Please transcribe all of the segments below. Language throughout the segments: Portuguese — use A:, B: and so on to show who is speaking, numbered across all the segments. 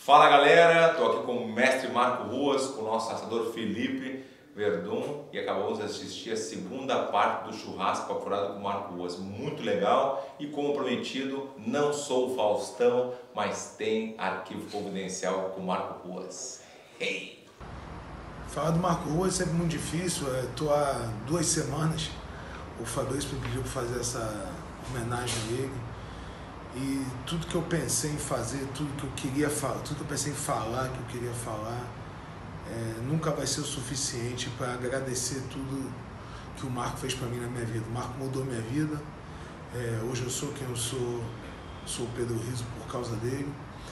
A: Fala galera, estou aqui com o mestre Marco Ruas, com o nosso assador Felipe Verdun e acabamos de assistir a segunda parte do churrasco apurado com o Marco Ruas. Muito legal e, como prometido, não sou o Faustão, mas tem arquivo confidencial com o Marco Ruas. Hey!
B: Falar do Marco Ruas é sempre muito difícil. Estou há 2 semanas, o Fabrício me pediu para fazer essa homenagem a ele. E tudo que eu pensei em fazer, tudo que eu queria falar, tudo que eu pensei em falar, que eu queria falar, nunca vai ser o suficiente para agradecer tudo que o Marco fez para mim na minha vida. O Marco mudou minha vida. Hoje eu sou quem eu sou o Pedro Rizzo por causa dele.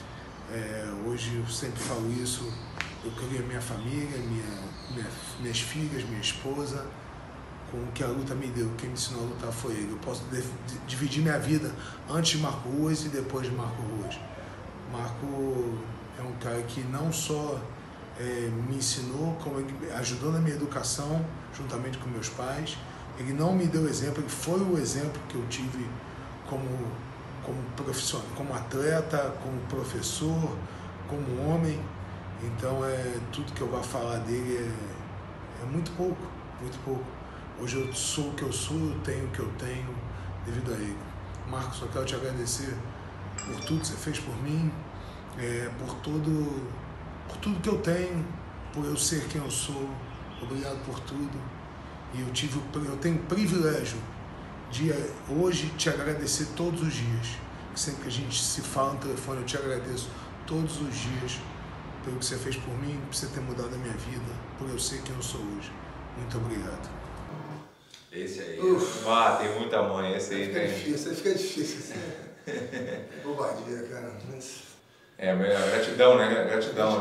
B: Hoje eu sempre falo isso, eu criei minha família, minhas filhas, minha esposa, com o que a luta me deu. Quem me ensinou a lutar foi ele. Eu posso dividir minha vida antes de Marco Ruas e depois de Marco Ruas. Marco é um cara que não só me ensinou, como ele ajudou na minha educação, juntamente com meus pais. Ele não me deu exemplo, ele foi o exemplo que eu tive como profissional, como atleta, como professor, como homem. Então tudo que eu vou falar dele é muito pouco, muito pouco. Hoje eu sou o que eu sou, eu tenho o que eu tenho devido a ele. Marcos, só quero te agradecer por tudo que você fez por mim, por tudo que eu tenho, por eu ser quem eu sou. Obrigado por tudo. E eu tenho o privilégio de hoje te agradecer todos os dias. Sempre que a gente se fala no telefone, eu te agradeço todos os dias pelo que você fez por mim, por você ter mudado a minha vida, por eu ser quem eu sou hoje. Muito obrigado.
A: Esse aí, tem muita mãe, esse aí tem.
C: Fica difícil. Bobadinha, cara.
A: Gratidão, né? Gratidão.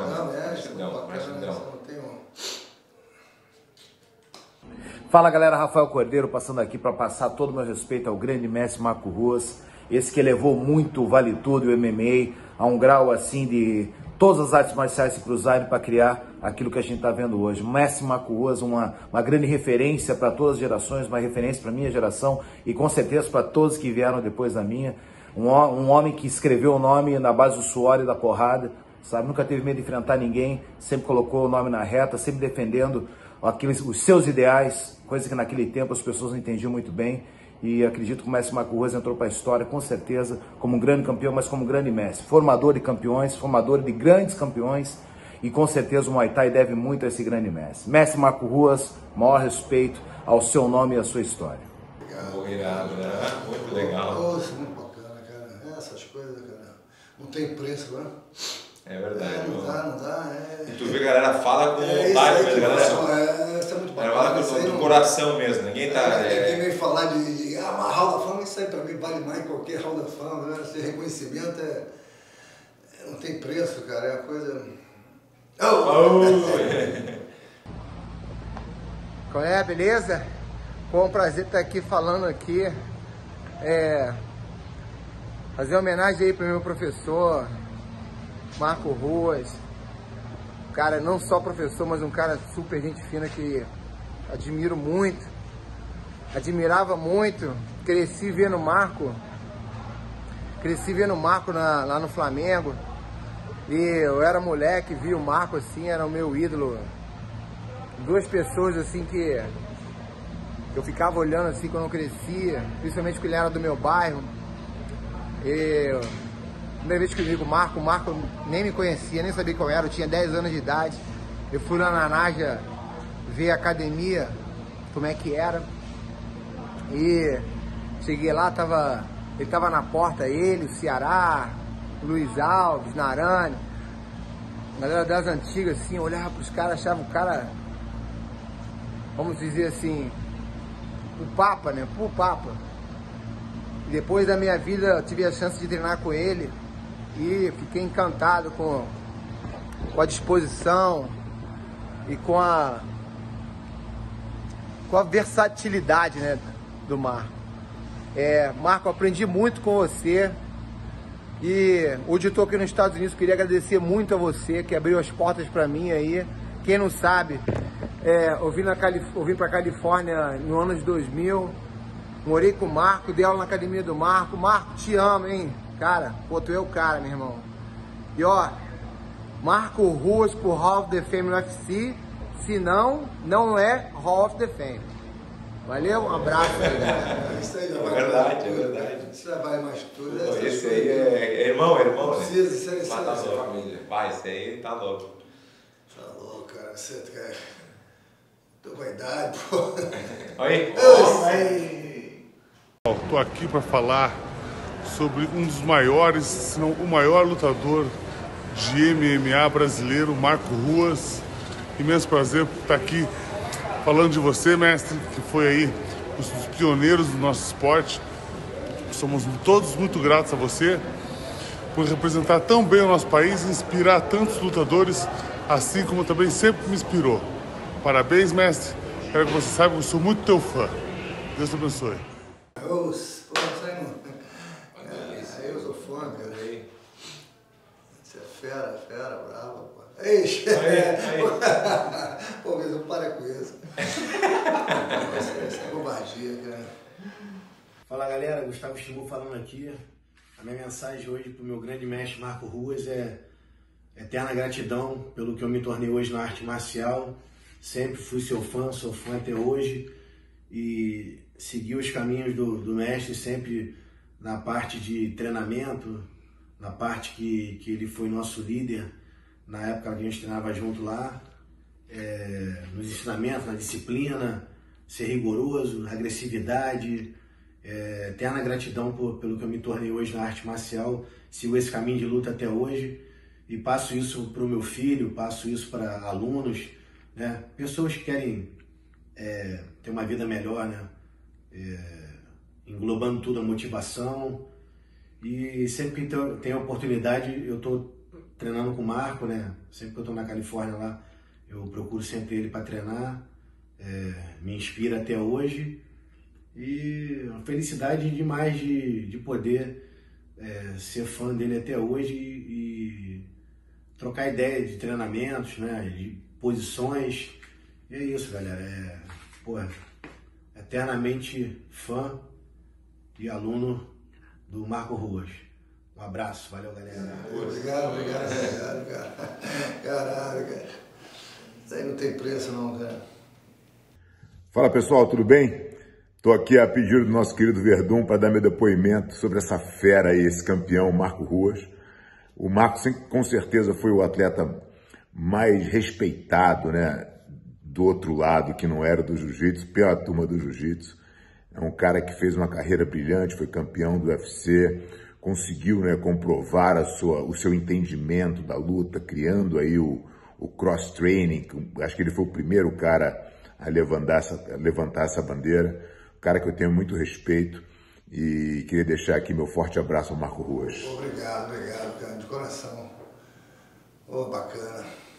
D: Fala galera, Rafael Cordeiro passando aqui para passar todo o meu respeito ao grande mestre Marco Ruas, esse que elevou muito o Vale Tudo e o MMA a um grau assim de todas as artes marciais se cruzarem para criar aquilo que a gente está vendo hoje. O mestre Marco Ruas, uma grande referência para todas as gerações, uma referência para a minha geração e com certeza para todos que vieram depois da minha. Um homem que escreveu o nome na base do suor e da porrada, sabe? Nunca teve medo de enfrentar ninguém, sempre colocou o nome na reta, sempre defendendo os seus ideais, coisa que naquele tempo as pessoas não entendiam muito bem. E acredito que o mestre Marco Ruas entrou para a história, com certeza, como um grande campeão, mas como um grande mestre. Formador de campeões, formador de grandes campeões. E com certeza o Muay Thai deve muito a esse grande mestre. Mestre Marco Ruas, maior respeito ao seu nome e à sua história.
A: Obrigado, né? Muito legal.
C: Nossa, muito bacana, cara. Essas coisas, cara, não tem preço, né?
A: É verdade.
C: Não dá.
A: E tu vê que a galera fala com vontade,
C: isso é muito bacana.
A: Ela fala do coração mesmo, ninguém tá...
C: Ninguém vem falar de uma Hall da Fama, isso aí pra mim vale mais que qualquer Hall da Fama, né? Esse reconhecimento não tem preço, cara, é uma coisa...
E: Qual é, beleza? Bom, prazer estar aqui falando aqui. Fazer uma homenagem aí pro meu professor, Marco Ruas. Cara, não só professor, mas um cara super gente fina que admiro muito. Admirava muito. Cresci vendo o Marco lá no Flamengo. E eu era moleque, vi o Marco assim, era o meu ídolo. 2 pessoas assim que eu ficava olhando assim quando eu crescia, principalmente porque ele era do meu bairro. E primeira vez que eu vi o Marco nem me conhecia, nem sabia qual era, eu tinha 10 anos de idade. Eu fui lá na Naja ver a academia, como é que era. E cheguei lá, ele tava na porta, ele, o Ceará, o Luiz Alves, Narani, galera das antigas, assim, eu olhava pros caras, achava o cara, vamos dizer assim, o Papa, né? O Papa. E depois da minha vida, eu tive a chance de treinar com ele e fiquei encantado com a disposição e com a versatilidade, né, do Marco. Marco, aprendi muito com você e hoje eu estou aqui nos Estados Unidos, queria agradecer muito a você que abriu as portas para mim aí. Quem não sabe, eu vim para Califórnia no ano de 2000, morei com o Marco, dei aula na academia do Marco. Marco, te amo, hein? Cara, pô, tu é o cara, meu irmão. E ó, Marco Ruas por Hall of the Fame no UFC. Se não, não é Hall of the Fame. Valeu, um abraço aí, galera.
C: Isso aí
A: É verdade, é verdade.
C: Isso já vale mais tudo.
A: Esse aí é irmão, né?
C: Precisa, isso aí.
A: Matar sua família. Vai, esse aí tá louco.
C: Tá louco, cara. Você quer... Tô com a idade, pô.
A: Aí,
F: Estou aqui para falar sobre um dos maiores, se não o maior lutador de MMA brasileiro, Marco Ruas. Imenso prazer estar aqui falando de você, mestre, que foi aí um dos pioneiros do nosso esporte. Somos todos muito gratos a você por representar tão bem o nosso país e inspirar tantos lutadores, assim como também sempre me inspirou. Parabéns, mestre. Quero que você saiba que eu sou muito teu fã. Deus te abençoe.
C: Pô, isso aí não... Aí eu sou fã, cara. Você é fera, brava, pô. Ei, pô, mas não para com isso. Isso é bobagia, cara.
B: Fala galera, Gustavo Chimbu falando aqui. A minha mensagem hoje pro meu grande mestre Marco Ruas é eterna gratidão pelo que eu me tornei hoje na arte marcial. Sempre fui seu fã, sou fã até hoje e segui os caminhos do mestre sempre na parte de treinamento, na parte que ele foi nosso líder na época que a gente treinava junto lá, nos ensinamentos, na disciplina, ser rigoroso, na agressividade. Eterna gratidão pelo que eu me tornei hoje na arte marcial, sigo esse caminho de luta até hoje e passo isso para o meu filho, passo isso para alunos, né? Pessoas que querem ter uma vida melhor, né? Englobando tudo a motivação e sempre que tem a oportunidade eu estou treinando com o Marco, né? Sempre que eu estou na Califórnia lá, eu procuro sempre ele para treinar, me inspira até hoje. E uma felicidade demais de poder ser fã dele até hoje e trocar ideia de treinamentos, né, de posições. E é isso, galera. Eternamente fã e aluno do Marco Ruas. Um abraço, valeu, galera.
C: Obrigado, cara. Caralho, cara. Isso aí não tem preço não, cara.
G: Fala pessoal, tudo bem? Estou aqui a pedido do nosso querido Verdun para dar meu depoimento sobre essa fera aí, esse campeão, Marco Ruas. O Marco, com certeza, foi o atleta mais respeitado, né, do outro lado, que não era do jiu-jitsu, pior turma do jiu-jitsu. É um cara que fez uma carreira brilhante, foi campeão do UFC, conseguiu, né, comprovar o seu entendimento da luta, criando aí o cross-training. Acho que ele foi o primeiro cara a levantar essa bandeira. Cara que eu tenho muito respeito e queria deixar aqui meu forte abraço ao Marco Ruas.
C: Obrigado, cara, de coração. Bacana.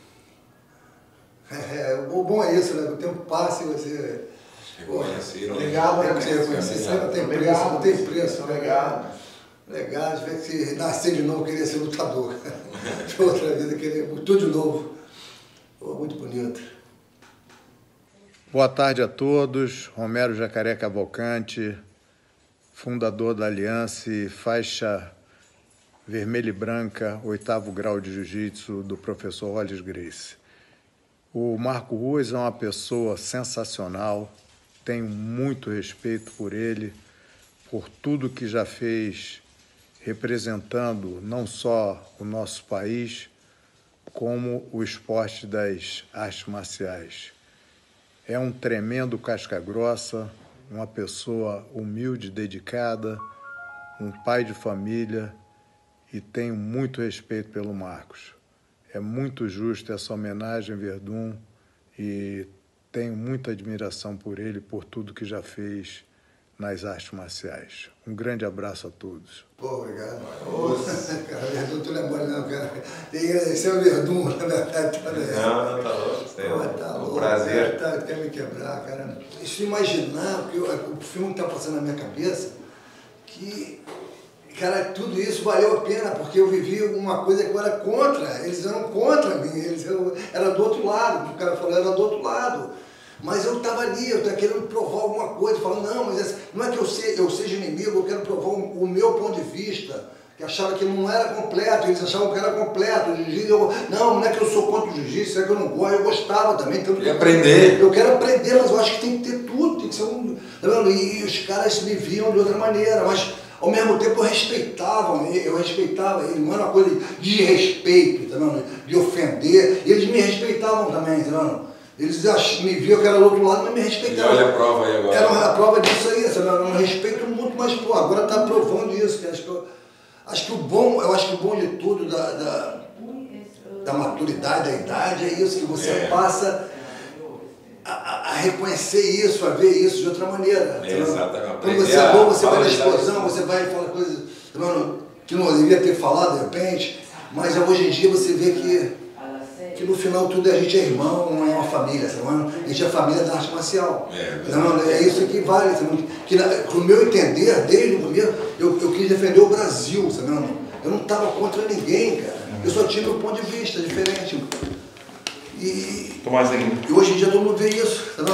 C: O bom é isso, né? O tempo passa e você... Obrigado, né? Você não tem preço, não tem preço. Obrigado. Legal, de ver que se nascer de novo, queria ser lutador. De outra vida, queria tudo de novo. Muito bonito.
H: Boa tarde a todos. Romero Jacaré Cavalcante, fundador da Aliança e faixa vermelha e branca, 8º grau de jiu-jitsu do professor Hollis Gracie. O Marco Ruas é uma pessoa sensacional, tenho muito respeito por ele, por tudo que já fez representando não só o nosso país, como o esporte das artes marciais. É um tremendo casca-grossa, uma pessoa humilde, dedicada, um pai de família e tenho muito respeito pelo Marcos. É muito justo essa homenagem, Verdun, e tenho muita admiração por ele, por tudo que já fez nas artes marciais. Um grande abraço a todos.
C: Pô, obrigado. Cara, Verdun, tu não é mole não, cara. Tem que agradecer o Verdun, na verdade.
A: Não, tá louco.
C: Tá
A: louco. Prazer.
C: Quer me quebrar, cara. Deixa eu imaginar, porque o filme que tá passando na minha cabeça, que, cara, tudo isso valeu a pena, porque eu vivi uma coisa que eu era contra. Eles eram contra mim, era do outro lado. O cara falou, era do outro lado. Mas eu estava ali, eu estava querendo provar alguma coisa, falando, não, mas não é que eu seja inimigo, eu quero provar o meu ponto de vista, que achava que não era completo, eles achavam que era completo. O jiu-jitsu, não é que eu sou contra o jiu-jitsu, é que eu não gosto, eu gostava também. Tanto
A: que aprender.
C: Eu quero aprender, mas eu acho que tem que ter tudo, tem que ser um... Tá vendo? E os caras me viam de outra maneira, mas ao mesmo tempo eu respeitava ele, não era uma coisa de respeito, tá vendo? De ofender, e eles me respeitavam também, tá vendo? Eles me viam que era do outro lado, mas me respeitavam.
A: E olha a prova aí agora.
C: Era a prova disso aí, sabe? Era um respeito muito, mas pô, agora está provando isso. Que acho que o bom de tudo, da maturidade, da idade, é isso, que você passa a reconhecer isso, a ver isso de outra maneira.
A: Exatamente.
C: Quando você é bom, você vai na explosão, você vai e fala coisas que não devia ter falado de repente, mas hoje em dia você vê que no final tudo a gente é irmão, não é uma família, sabe? A gente é família da arte marcial. É isso que vale. Sabe? Que no meu entender, desde o começo, eu quis defender o Brasil, sabe? Eu não estava contra ninguém, cara. Eu só tinha meu ponto de vista diferente. E hoje em dia todo mundo vê isso, sabe?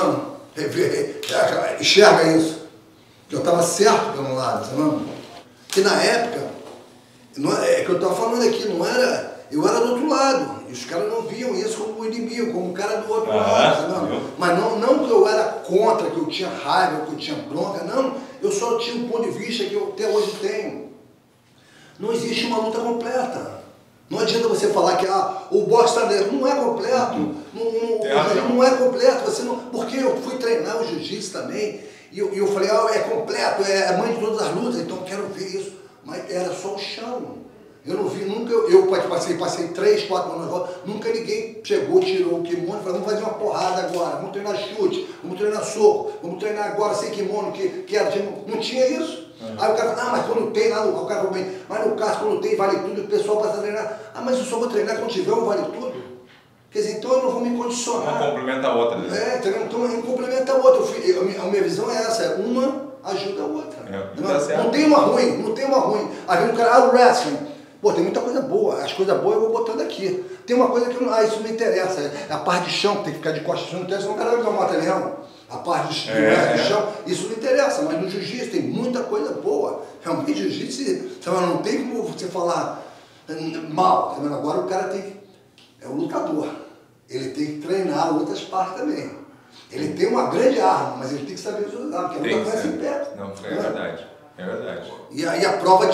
C: Enxerga isso. Que eu estava certo pelo lado, sabe? Que na época, é que eu estava falando aqui, não era... Eu era do outro lado, e os caras não viam isso como inimigo, como um cara do outro lado, sabe? Mas não que eu era contra, que eu tinha raiva, que eu tinha bronca, não. Eu só tinha um ponto de vista que eu até hoje tenho. Não existe uma luta completa. Não adianta você falar que o boxe está dentro. Não é completo. Não é completo. Você não, porque eu fui treinar o jiu-jitsu também, e eu falei, é completo, é mãe de todas as lutas, então eu quero ver isso. Mas era só o chão. Eu não vi nunca, eu passei 3, 4 anos agora, nunca ninguém chegou, tirou o kimono e falou, vamos fazer uma porrada agora, vamos treinar chute, vamos treinar soco, vamos treinar agora sem kimono, que era, não tinha isso. Aí o cara fala, mas quando tem lá, o cara falou bem, mas no caso quando tem vale tudo, o pessoal passa a treinar, mas eu só vou treinar quando tiver um vale tudo. Quer dizer, então eu não vou me condicionar.
A: Uma complementa a outra. Né?
C: Então um complementa a outra. A minha visão é essa, uma ajuda a outra. Não tem uma ruim, não tem uma ruim. Aí vem o cara, o wrestling. Pô, tem muita coisa boa, as coisas boas eu vou botando aqui. Tem uma coisa que isso não interessa, a parte de chão, que tem que ficar de costas, não interessa, senão o cara vai ficar mata-leão. A parte de chão, isso não interessa, mas no jiu-jitsu tem muita coisa boa. Realmente, jiu-jitsu, não tem como você falar mal. Agora o cara é um lutador, ele tem que treinar outras partes também. Ele tem uma grande arma, mas ele tem que saber usar, porque a luta vai em pé.
A: Não, é verdade. É verdade.
C: E aí a prova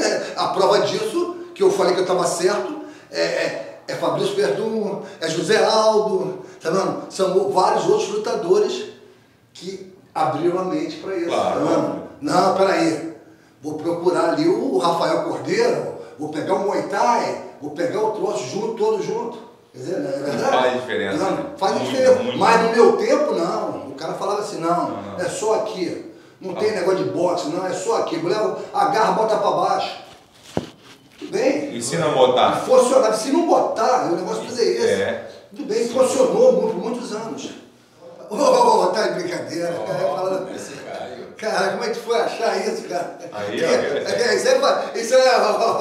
C: disso, que eu falei que eu estava certo, é Fabrício Verdun, é José Aldo, tá vendo? São vários outros lutadores que abriram a mente para isso. Claro. Tá vendo? Não, peraí, vou procurar ali o Rafael Cordeiro, vou pegar o Muay Thai, vou pegar o troço todo junto. Quer dizer, não é verdade?
A: Faz diferença.
C: Não, faz diferença. Mas no meu tempo, não. O cara falava assim, não. É só aqui. Não tem negócio de boxe, não, é só aqui. Mulher agarra, bota pra baixo. Tudo bem.
A: Ensina a botar.
C: Funcionava. Se não botar, o negócio fazer isso. Tudo bem, funcionou por muitos anos. Tá de brincadeira. Cara, como é que tu foi achar isso, cara?
A: Aí,
C: isso é.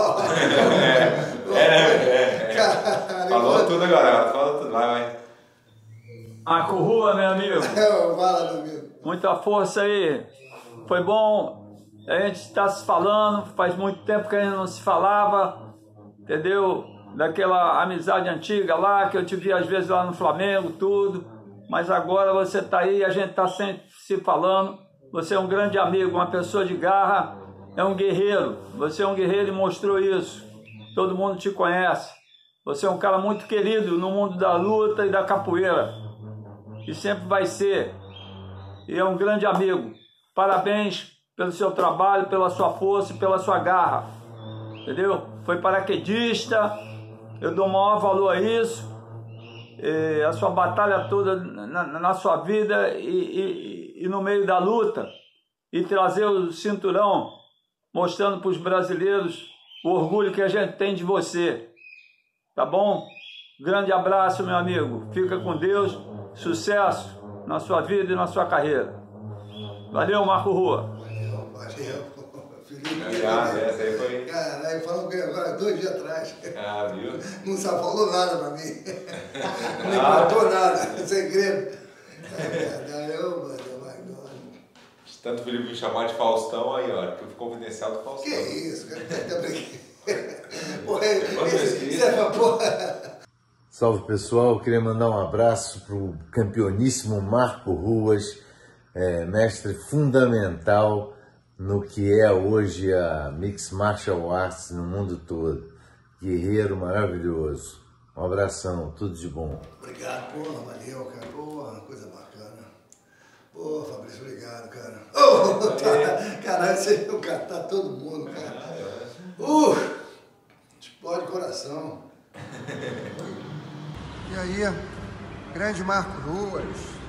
A: Falou tudo agora, falou tudo. Vai.
I: Marco Rua, meu amigo.
C: Fala, meu amigo.
I: Muita força aí. Foi bom, a gente está se falando, faz muito tempo que a gente não se falava, entendeu? Daquela amizade antiga lá, que eu te vi às vezes lá no Flamengo, tudo, mas agora você está aí, a gente está sempre se falando, você é um grande amigo, uma pessoa de garra, é um guerreiro, você é um guerreiro e mostrou isso, todo mundo te conhece, você é um cara muito querido no mundo da luta e da capoeira, e sempre vai ser, e é um grande amigo. Parabéns pelo seu trabalho, pela sua força e pela sua garra, entendeu? Foi paraquedista, eu dou maior valor a isso, a sua batalha toda na sua vida e no meio da luta, e trazer o cinturão, mostrando para os brasileiros o orgulho que a gente tem de você, tá bom? Grande abraço, meu amigo, fica com Deus, sucesso na sua vida e na sua carreira. Valeu, Marco Rua.
C: Valeu, Felipe.
A: Essa aí foi.
C: Caralho, falou que agora 2 dias atrás.
A: Viu?
C: Não só falou nada pra mim. Não me contou nada, segredo.
A: Tanto o Felipe me chamar de Faustão, aí ó, que eu fui confidencial do Faustão.
C: Que isso, cara, porra, isso é uma porra.
J: Salve pessoal, queria mandar um abraço para o campeoníssimo Marco Ruas, mestre fundamental no que é hoje a Mixed Martial Arts no mundo todo. Guerreiro maravilhoso. Um abração, tudo de bom.
C: Obrigado, porra, valeu, cara. Porra, coisa bacana. Porra, Fabrício, obrigado, cara. Caralho, você veio catar todo mundo, cara. Explode coração.
E: E aí, grande Marco Ruas.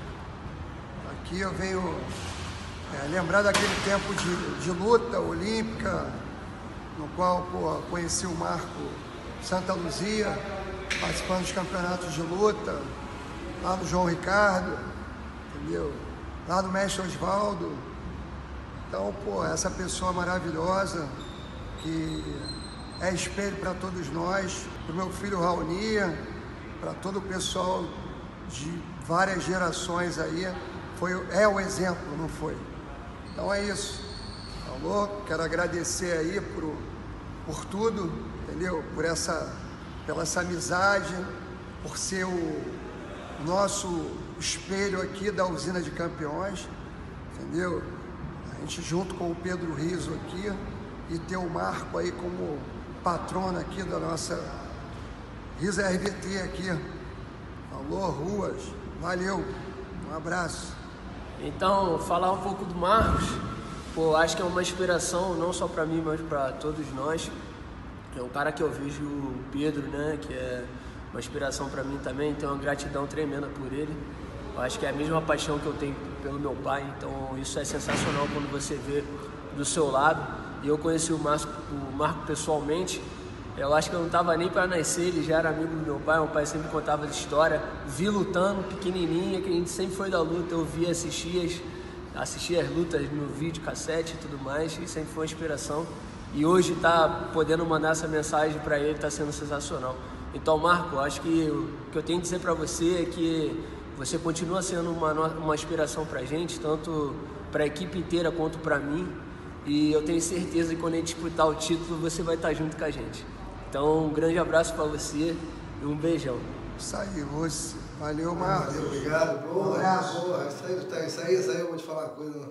E: Aqui eu venho lembrar daquele tempo de luta olímpica, no qual conheci o Marco Santa Luzia, participando dos campeonatos de luta, lá no João Ricardo, entendeu? Lá no Mestre Osvaldo. Então, essa pessoa maravilhosa, que é espelho para todos nós, para o meu filho Raonia, para todo o pessoal de várias gerações aí, é o exemplo, não foi? Então é isso, falou? Quero agradecer aí por tudo, entendeu? Pela essa amizade, por ser o nosso espelho aqui da usina de campeões, entendeu? A gente junto com o Pedro Riso aqui e ter o Marco aí como patrono aqui da nossa Riso RVT aqui. Falou, Ruas, valeu, um abraço.
K: Então, falar um pouco do Marcos, acho que é uma inspiração não só para mim, mas para todos nós. É um cara que eu vejo, o Pedro, né, que é uma inspiração para mim também, tenho uma gratidão tremenda por ele. Eu acho que é a mesma paixão que eu tenho pelo meu pai, então isso é sensacional quando você vê do seu lado. E eu conheci o Marco pessoalmente, eu acho que eu não estava nem para nascer, ele já era amigo do meu pai sempre contava de história, vi lutando pequenininha, que a gente sempre foi da luta, eu via, assistia as lutas no vídeo, cassete e tudo mais, e sempre foi uma inspiração. E hoje tá podendo mandar essa mensagem para ele, tá sendo sensacional. Então, Marco, acho que o que eu tenho a dizer para você é que você continua sendo uma inspiração pra gente, tanto para a equipe inteira quanto para mim, e eu tenho certeza que quando a gente disputar o título, você vai estar junto com a gente. Então, um grande abraço para você e um beijão.
E: Isso aí, Rossi. Valeu, Marco.
C: Valeu, obrigado. Porra, isso aí eu vou te falar uma coisa.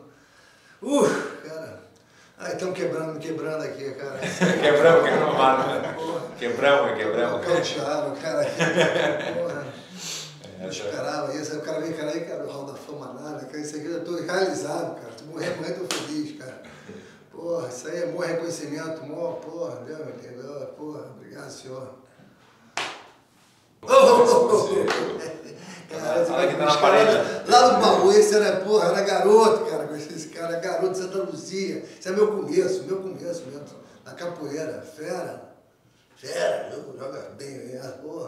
C: Cara. Estamos quebrando aqui, cara.
A: Quebramos, mano. Quebramos.
C: Cautearam, cara. Porra. Não esperava isso. Aí o cara veio, cara, o Hall da Fama nada, cara. Isso aqui eu tô realizado, cara. Tô morrendo feliz, cara. Porra, isso aí é bom reconhecimento, porra, Deus me perdoa, porra, obrigado, senhor. Lá no baú, esse era, porra, era garoto, cara, esse cara, garoto de Santa Luzia. Isso é meu começo mesmo, na capoeira, fera, joga bem, porra.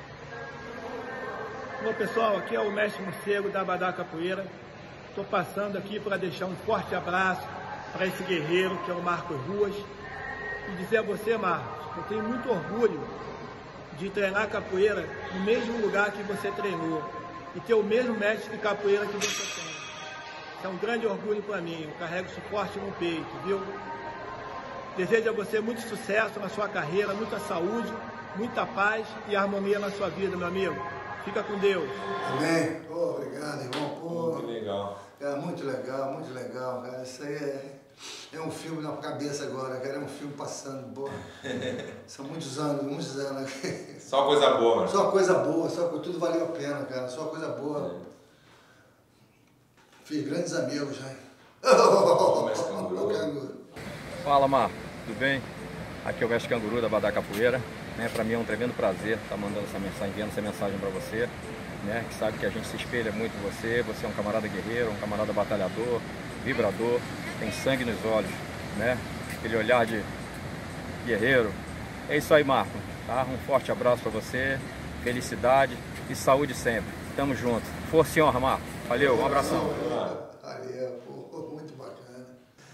L: Bom, pessoal, aqui é o mestre Morcego da Abadá Capoeira. Estou passando aqui para deixar um forte abraço para esse guerreiro que é o Marco Ruas e dizer a você, Marcos, eu tenho muito orgulho de treinar capoeira no mesmo lugar que você treinou e ter o mesmo mestre de capoeira que você tem. Isso é um grande orgulho para mim, eu carrego isso forte no peito, viu? Desejo a você muito sucesso na sua carreira, muita saúde, muita paz e harmonia na sua vida, meu amigo. Fica com Deus.
C: Amém. Obrigado, irmão.
A: Muito legal.
C: Cara, muito legal, cara. Isso aí é um filme na cabeça agora, cara. É um filme passando, porra. São muitos anos.
A: Só coisa boa, mano.
C: Só coisa boa, tudo valeu a pena, cara. Só coisa boa. Fiz grandes amigos, já.
M: Fala, Marco. Tudo bem? Aqui é o mestre Canguru da Abadá Capoeira. Para mim é um tremendo prazer estar mandando essa mensagem, enviando essa mensagem para você, que sabe que a gente se espelha muito em você. Você é um camarada guerreiro, um camarada batalhador, vibrador, tem sangue nos olhos, aquele olhar de guerreiro. É isso aí, Marco, tá? Um forte abraço para você, felicidade e saúde sempre. Tamo junto. Força e honra, Marco. Valeu, um abração.
C: Valeu, muito bacana.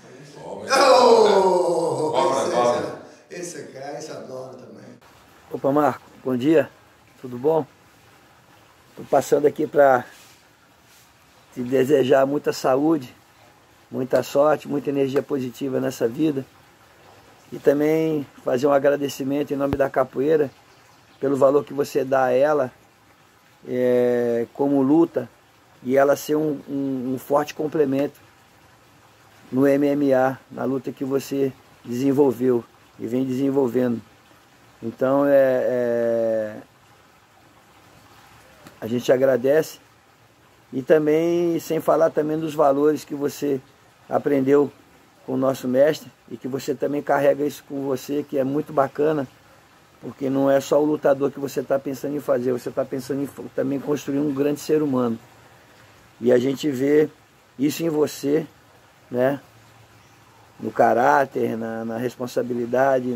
C: Esse cara, esse adoro também.
N: Opa, Marco, bom dia, tudo bom? Estou passando aqui para te desejar muita saúde, muita sorte, muita energia positiva nessa vida. E também fazer um agradecimento em nome da capoeira pelo valor que você dá a ela como luta, e ela ser um forte complemento no MMA, na luta que você desenvolveu e vem desenvolvendo. Então a gente agradece, e também sem falar também dos valores que você aprendeu com o nosso mestre e que você também carrega isso com você, que é muito bacana, porque não é só o lutador que você está pensando em fazer, você está pensando em também construir um grande ser humano. E a gente vê isso em você, né? No caráter, na responsabilidade,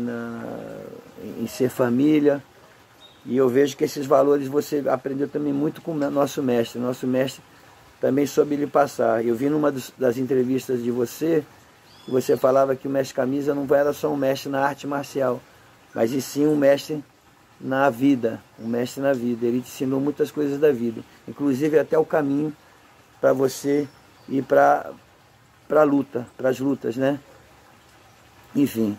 N: em ser família. E eu vejo que esses valores você aprendeu também muito com o nosso mestre. Nosso mestre também soube lhe passar. Eu vi numa das entrevistas de você, que você falava que o mestre Camisa não era só um mestre na arte marcial, mas e sim um mestre na vida, um mestre na vida. Ele te ensinou muitas coisas da vida, inclusive até o caminho para você ir para a luta, para as lutas, né? Enfim.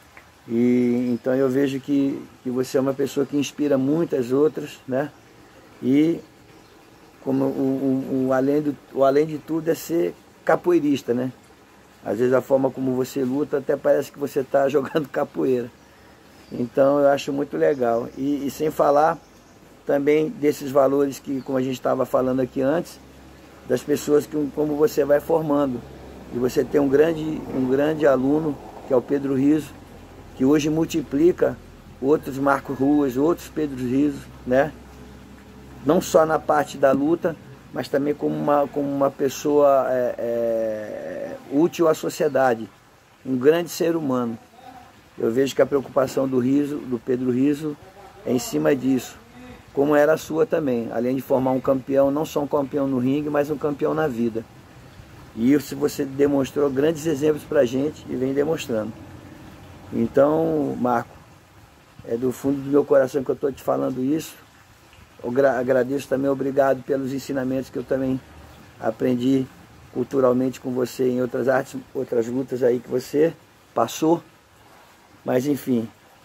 N: E então eu vejo que você é uma pessoa que inspira muitas outras, né? E como o além de tudo é ser capoeirista, né? Às vezes a forma como você luta até parece que você está jogando capoeira. Então eu acho muito legal. E sem falar também desses valores que, como a gente estava falando aqui antes, das pessoas que como você vai formando. E você tem um grande aluno, que é o Pedro Riso, que hoje multiplica outros Marcos Ruas, outros Pedro Riso, né? Não só na parte da luta, mas também como uma pessoa útil à sociedade, um grande ser humano. Eu vejo que a preocupação do Pedro Riso é em cima disso, como era a sua também, além de formar um campeão, não só um campeão no ringue, mas um campeão na vida. E isso você demonstrou grandes exemplos para a gente e vem demonstrando. Então, Marco, é do fundo do meu coração que eu estou te falando isso. Eu agradeço também, obrigado pelos ensinamentos que eu também aprendi culturalmente com você em outras artes, outras lutas aí que você passou. Mas enfim,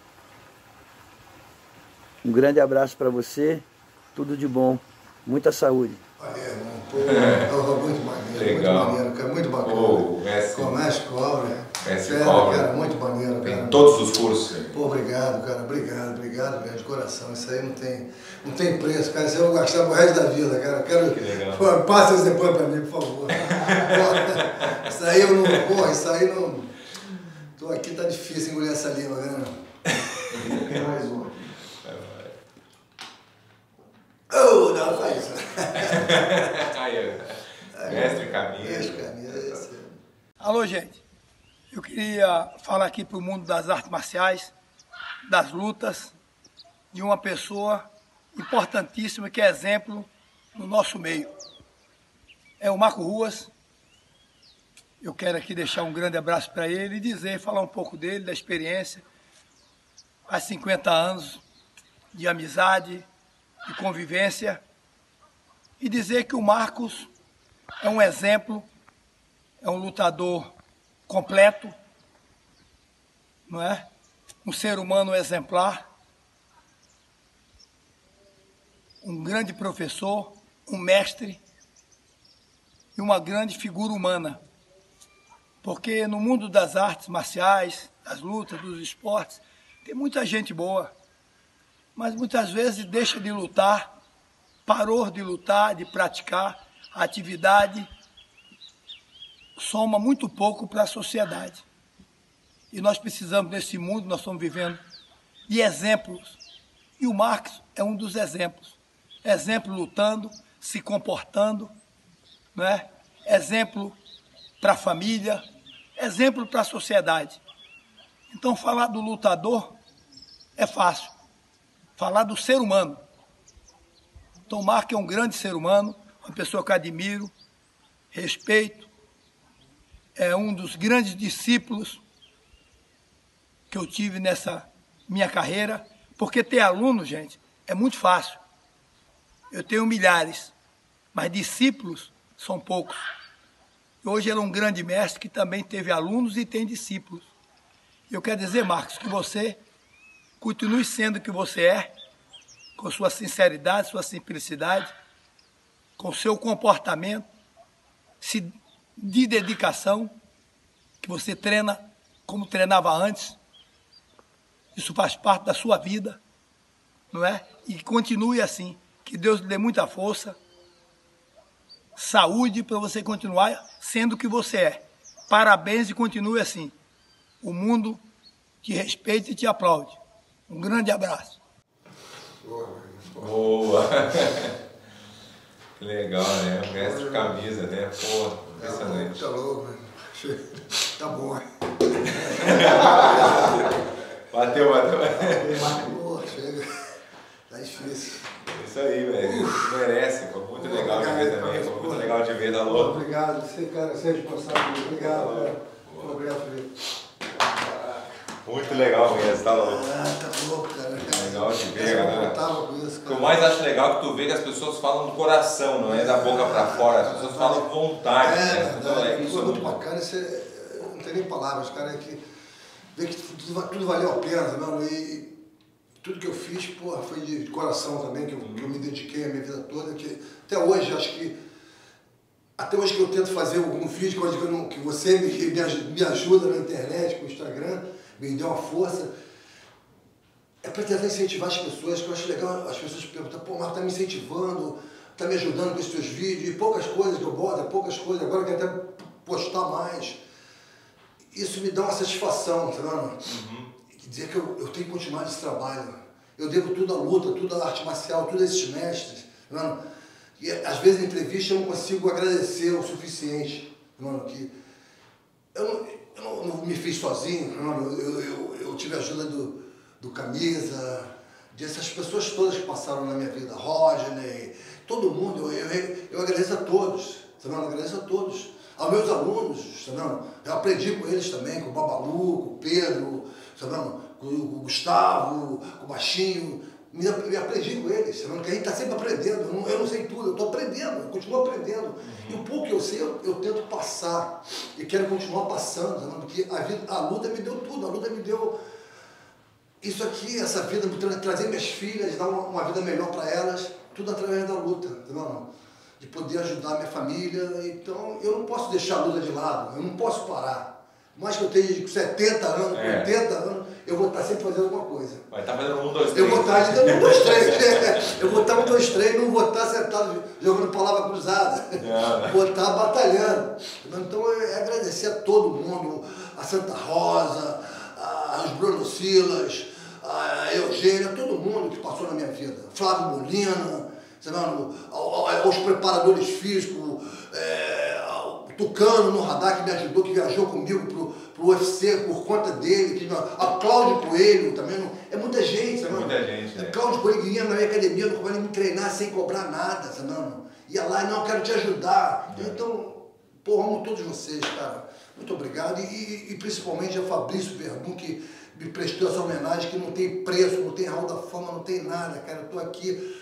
N: um grande abraço para você, tudo de bom, muita saúde.
C: Valeu, irmão. Muito maneiro, legal. Muito maneiro, cara, muito bacana.
A: O mestre
C: Cobra.
A: Mestre Cobra.
C: Cara, muito maneiro, cara.
A: Tem todos os cursos.
C: Pô, obrigado, cara, obrigado de coração. Isso aí não tem preço, cara. Isso eu vou gastar pro resto da vida, cara.
A: Que legal.
C: Pô, passa isso depois pra mim, por favor. Isso aí eu não, porra, isso aí não... Tô aqui, tá difícil engolir essa língua, né? Mais uma. Oh, não, faz isso.
A: Mestre Camisa.
L: Alô, gente. Eu queria falar aqui para o mundo das artes marciais, das lutas, de uma pessoa importantíssima que é exemplo no nosso meio. É o Marco Ruas. Eu quero aqui deixar um grande abraço para ele e falar um pouco dele, da experiência. Há 50 anos de amizade, de convivência, e dizer que o Marcos é um exemplo, é um lutador completo, não é? Um ser humano exemplar, um grande professor, um mestre e uma grande figura humana. Porque no mundo das artes marciais, das lutas, dos esportes, tem muita gente boa, mas muitas vezes deixa de lutar, parou de lutar, de praticar a atividade, soma muito pouco para a sociedade. E nós precisamos, nesse mundo, nós estamos vivendo, de exemplos. E o Marcos é um dos exemplos. Exemplo lutando, se comportando, não é? Exemplo para a família, exemplo para a sociedade. Então, falar do lutador é fácil. Falar do ser humano. Então, o Marco é um grande ser humano, uma pessoa que eu admiro, respeito, é um dos grandes discípulos que eu tive nessa minha carreira, porque ter aluno, gente, é muito fácil. Eu tenho milhares, mas discípulos são poucos. Hoje ele é um grande mestre que também teve alunos e tem discípulos. Eu quero dizer, Marcos, que você continue sendo o que você é, com sua sinceridade, sua simplicidade, com seu comportamento, de dedicação, que você treina como treinava antes. Isso faz parte da sua vida, não é? E continue assim. Que Deus lhe dê muita força, saúde para você continuar sendo o que você é. Parabéns e continue assim. O mundo te respeita e te aplaude. Um grande abraço.
A: Boa! Que legal, né? O mestre de camisa, né? Pô, impressionante.
C: Tá louco, mano. Tá bom.
A: Bateu.
C: Pô, chega. Tá difícil.
A: Isso aí, velho. Merece. Foi muito legal de ver também. Foi muito legal de ver, tá louco?
C: Obrigado. Você, cara, você é responsável. Obrigado, cara. Obrigado, Felipe.
A: Muito legal mesmo, tá louco?
C: Tá louco, cara.
A: Legal de ver, galera.
C: Com isso,
A: o que eu mais acho legal é que tu vê que as pessoas falam do coração, não é da boca pra fora. As pessoas falam com vontade. Né? Então,
C: isso é muito bacana. Não tem nem palavras, cara. É que vê que tudo valeu a pena, mano. E tudo que eu fiz, porra, foi de coração também, que eu me dediquei a minha vida toda. Que até hoje, acho que até hoje que eu tento fazer algum vídeo, coisa que você me ajuda na internet, com o Instagram, me deu uma força, é para tentar incentivar as pessoas, que eu acho legal as pessoas perguntam, pô, Marco, tá me incentivando, tá me ajudando com esses teus vídeos, e poucas coisas que eu boto, poucas coisas, agora eu quero até postar mais. Isso me dá uma satisfação, tá vendo? Dizer que eu tenho que continuar esse trabalho. Eu devo tudo à luta, tudo à arte marcial, tudo a esses mestres, tá vendo? E às vezes na entrevista eu não consigo agradecer o suficiente, tá vendo? Que eu não me fiz sozinho, eu tive a ajuda do Camisa, dessas pessoas todas que passaram na minha vida, Rodney, todo mundo, eu agradeço a todos, tá vendo? Eu agradeço a todos. Aos meus alunos, tá vendo? Eu aprendi com eles também, com o Babalu, com o Pedro, tá vendo? Com o Gustavo, com o Baixinho, me aprendi com eles, tá vendo? Que a gente está sempre aprendendo, eu não sei tudo, eu estou aprendendo, eu continuo aprendendo. E o pouco que eu sei, eu tento passar, e quero continuar passando, tá vendo? Porque a luta me deu tudo, a luta me deu isso aqui, essa vida, trazer minhas filhas, dar uma vida melhor para elas, tudo através da luta, tá vendo? De poder ajudar a minha família, então eu não posso deixar a luta de lado, eu não posso parar. Mais que eu tenha 70 anos, 80 anos, eu vou estar sempre fazendo alguma coisa.
A: Vai estar fazendo 1, 2, 3.
C: Eu vou estar fazendo 1, 2, 3. Eu vou estar 1, 2, 3, não vou estar sentado jogando palavra cruzada. Vou estar batalhando. Então é agradecer a todo mundo, a Santa Rosa, aos Bruno Silas, a Eugênia, todo mundo que passou na minha vida. Flávio Molina, aos preparadores físicos, o Tucano no radar que me ajudou, que viajou comigo pro UFC por conta dele, a Cláudio Coelho também, é muita gente, sabe?
A: Muita gente,
C: Cláudio Coelho que ia na minha academia, não podia me treinar sem cobrar nada, sabe? Ia lá e não, eu quero te ajudar. Então, pô, amo todos vocês, cara. Muito obrigado. E principalmente a Fabrício Verdun, que me prestou essa homenagem, que não tem preço, não tem Hall da Fama, não tem nada, cara. Eu tô aqui.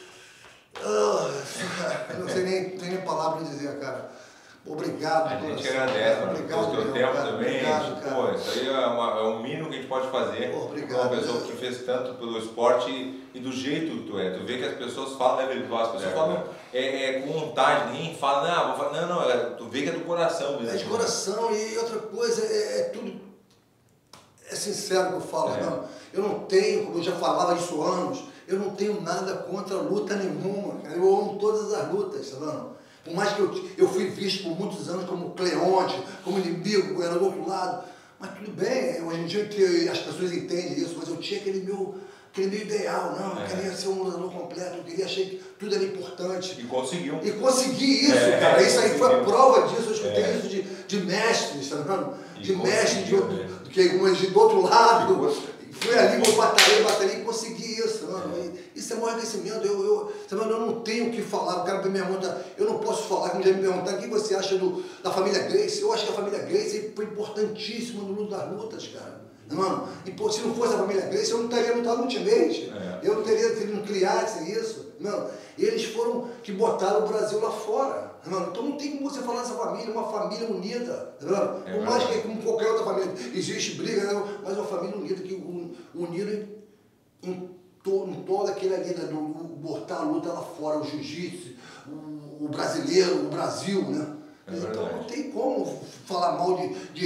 C: Eu não sei nem palavra pra dizer, cara. Obrigado.
A: A gente agradece, mano, pelo teu tempo também.
C: Obrigado,
A: pô, isso aí é o mínimo que a gente pode fazer.
C: Obrigado.
A: Uma pessoa que fez tanto pelo esporte e do jeito que tu é. Tu vê que as pessoas falam, né, Felipe? As pessoas falam com vontade, ninguém fala, vou falar, não, tu vê que é do coração mesmo.
C: É de coração, e outra coisa, é tudo. É sincero que eu falo, não. Eu não tenho, como eu já falava isso há anos, eu não tenho nada contra luta nenhuma, cara. Eu amo todas as lutas, tá vendo? Por mais que eu fui visto por muitos anos como Cleonte, como inimigo, era do outro lado. Mas tudo bem, hoje em dia as pessoas entendem isso, mas eu tinha aquele meu ideal, não, eu queria ser um lutador completo, eu queria, achei que tudo era importante.
A: E conseguiu.
C: E consegui isso, cara. Isso aí foi a prova disso, eu escutei isso de mestres, tá vendo? De mestres do outro lado. Fui ali, eu batalhei e consegui isso, mano. Isso é um reconhecimento. Eu não tenho o que falar. O cara me pergunta, eu não posso falar, como já me perguntaram, o que você acha da família Gracie? Eu acho que a família Gracie foi importantíssima no luto das lutas, cara. Mano, e pô, se não fosse a família Grace, eu não estaria no Ultimate. Eu não teria, se não criasse isso. Não, eles foram que botaram o Brasil lá fora. Não, então não tem como você falar dessa família, uma família unida. Por mais que como qualquer outra família existe briga, não, mas uma família unida, que unida em toda aquele ali, do botar a luta lá fora, o jiu-jitsu, o brasileiro, o Brasil, né? Então não tem como falar mal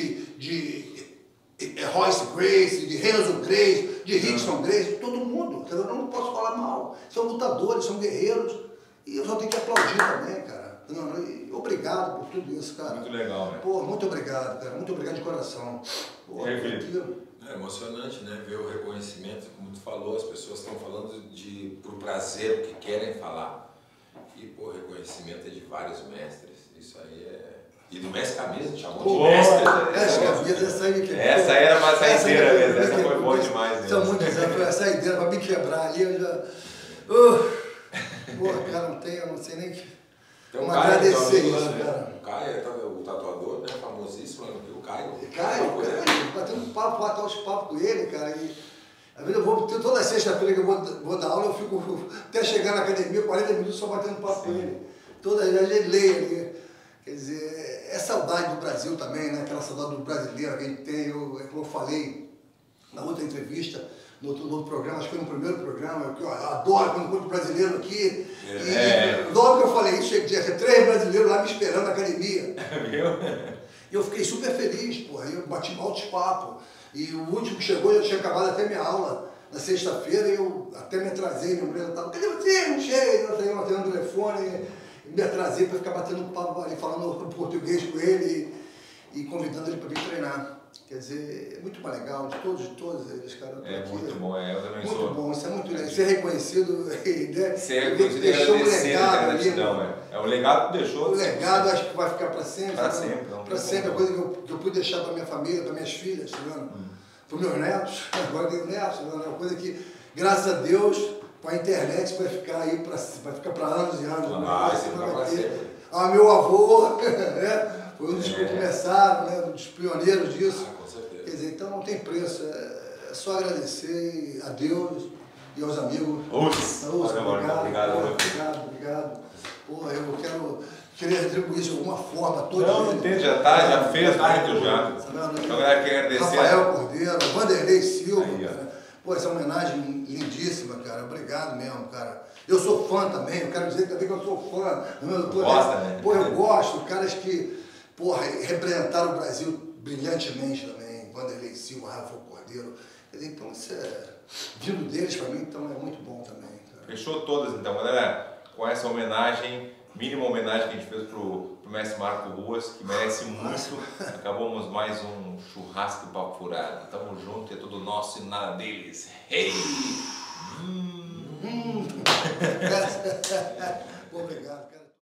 C: de Royce Gracie, de Renzo Gracie, de Rickson Gracie, todo mundo. Eu não posso falar mal. São lutadores, são guerreiros. E eu só tenho que aplaudir também, cara. Obrigado por tudo isso, cara.
A: Muito legal, né?
C: Pô, muito obrigado, cara. Muito obrigado de coração. Pô,
O: é emocionante, né? Ver o reconhecimento, como tu falou, as pessoas estão falando por prazer, o que querem falar. E, pô, reconhecimento é de vários mestres. Isso aí é... E do mestre camisa, te chamou de mestre.
A: Essa era uma saideira mesmo, essa foi boa demais mesmo.
C: São muitos anos, foi a saideira pra me quebrar ali, eu já... Porra, cara, eu não sei nem que...
O: Então,
C: agradecer isso, cara.
O: O Caio, o tatuador, né, famosíssimo, o Caio.
C: Caio, batendo papo, bater os papos com ele, cara, e... Às vezes eu vou, toda sexta-feira que eu vou dar aula, eu fico até chegar na academia, 40 minutos só batendo papo com ele. Toda a gente lê ali. Quer dizer, é saudade do Brasil também, né? Aquela saudade do brasileiro que a gente tem. Como eu falei na outra entrevista, no outro programa, acho que foi no primeiro programa, eu adoro quando encontro brasileiro aqui. E logo que eu falei isso, tinha 3 brasileiros lá me esperando na academia. E eu fiquei super feliz, porra. Eu bati altos papos. E o último que chegou, eu tinha acabado até minha aula na sexta-feira, e eu até me atrasei, minha mulher estava, cadê você? Não cheguei, eu tenho o telefone, me atrasei para ficar batendo papo ali, falando português com ele e convidando ele para vir treinar. Quer dizer, é muito mais legal, de todos eles, cara.
A: Muito bom, eu também
C: muito
A: sou.
C: Muito bom, isso é muito legal. Ser reconhecido, né?
A: Ser reconhecido e
C: deixou um
A: agradecer a
C: legado
A: gratidão,
C: ali.
A: É o legado que deixou.
C: O legado acho que vai ficar para sempre.
A: Para sempre.
C: Para sempre, a coisa que eu pude deixar para minha família, para minhas filhas, tá vendo? Para os meus netos, agora eu tenho netos, é uma coisa que, graças a Deus, com a internet vai ficar aí, vai ficar para anos e anos. Meu avô, né? Foi um dos que começaram, né? Um dos pioneiros disso.
O: Com certeza.
C: Quer dizer, então não tem preço, é só agradecer a Deus e aos amigos. Obrigado. Porra, eu queria retribuir isso de alguma forma.
A: Não tem, já fez muito já. Então, eu quero agradecer.
C: Rafael Cordeiro, Vanderlei Silva, cara. Pô, essa homenagem lindíssima, cara. Obrigado mesmo, cara. Eu sou fã também, eu quero dizer também que eu sou fã.
A: Gosta, né?
C: Pô, eu gosto, caras que, porra, representaram o Brasil brilhantemente também. Vanderlei Silva, Rafael Cordeiro. Então, isso vindo deles pra mim, então é muito bom também, cara.
A: Fechou todas então, galera. Com essa homenagem, mínima homenagem que a gente fez pro mestre Marco Ruas, que merece muito. Acabamos mais um churrasco e papo furado. Tamo junto, é tudo nosso e nada deles. Hey!